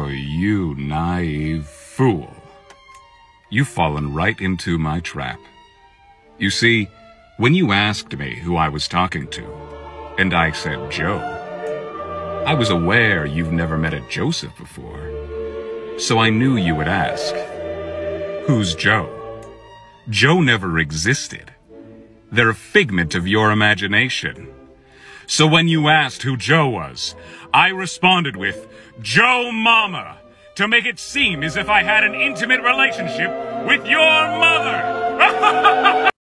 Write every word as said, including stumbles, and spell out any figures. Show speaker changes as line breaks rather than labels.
you naive fool. You've fallen right into my trap. You see, when you asked me who I was talking to, and I said Joe, I was aware you've never met a Joseph before. So I knew you would ask, who's Joe? Joe never existed. They're a figment of your imagination. So when you asked who Joe was, I responded with, Joe Mama, to make it seem as if I had an intimate relationship with your mother.